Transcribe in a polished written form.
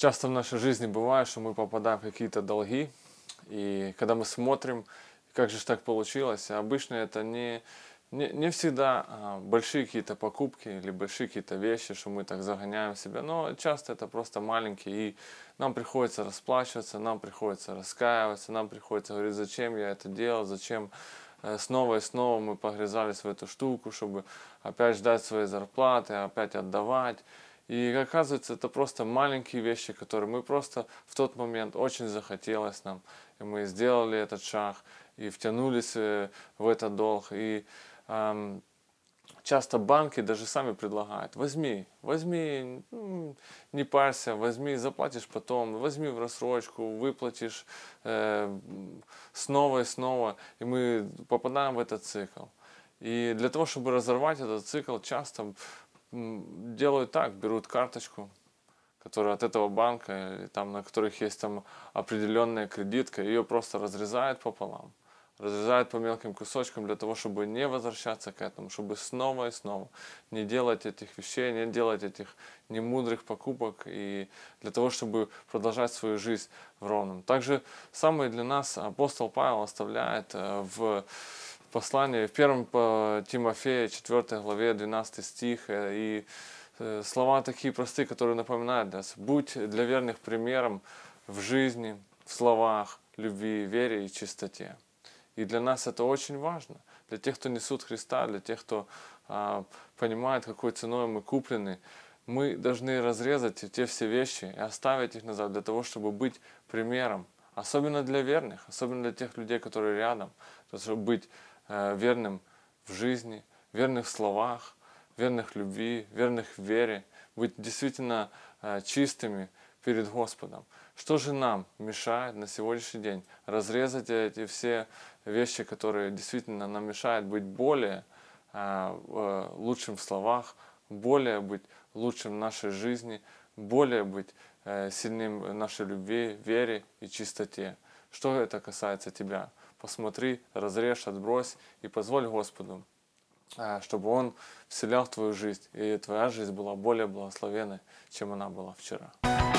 Часто в нашей жизни бывает, что мы попадаем в какие-то долги, и когда мы смотрим, как же ж так получилось, обычно это не всегда большие какие-то покупки или большие какие-то вещи, что мы так загоняем себя, но часто это просто маленькие, и нам приходится расплачиваться, нам приходится раскаиваться, нам приходится говорить, зачем я это делал, зачем снова и снова мы погрязались в эту штуку, чтобы опять ждать своей зарплаты, опять отдавать. И оказывается, это просто маленькие вещи, которые мы просто в тот момент очень захотелось нам, и мы сделали этот шаг, и втянулись в этот долг. И часто банки даже сами предлагают: возьми, возьми, не парься, возьми, заплатишь потом, возьми в рассрочку, выплатишь снова и снова, и мы попадаем в этот цикл. И для того, чтобы разорвать этот цикл, часто делают так: берут карточку, которая от этого банка, там, на которых есть там определенная кредитка, ее просто разрезают пополам, разрезают по мелким кусочкам для того, чтобы не возвращаться к этому, чтобы снова и снова не делать этих вещей, не делать этих немудрых покупок, и для того, чтобы продолжать свою жизнь в ровном. Также самое для нас апостол Павел оставляет в послании, в 1 Тимофея 4 главе 12 стих, и слова такие простые, которые напоминают нас: будь для верных примером в жизни, в словах, любви, вере и чистоте. И для нас это очень важно. Для тех, кто несут Христа, для тех, кто понимает, какой ценой мы куплены, мы должны разрезать те все вещи и оставить их назад для того, чтобы быть примером. Особенно для верных, особенно для тех людей, которые рядом, чтобы быть верным в жизни, верных в словах, верных в любви, верных в вере, быть действительно чистыми перед Господом. Что же нам мешает на сегодняшний день разрезать эти все вещи, которые действительно нам мешают быть более лучшим в словах, более быть лучшим в нашей жизни, более быть сильным в нашей любви, вере и чистоте? Что это касается тебя? Посмотри, разрежь, отбрось и позволь Господу, чтобы Он вселял в твою жизнь, и твоя жизнь была более благословенной, чем она была вчера.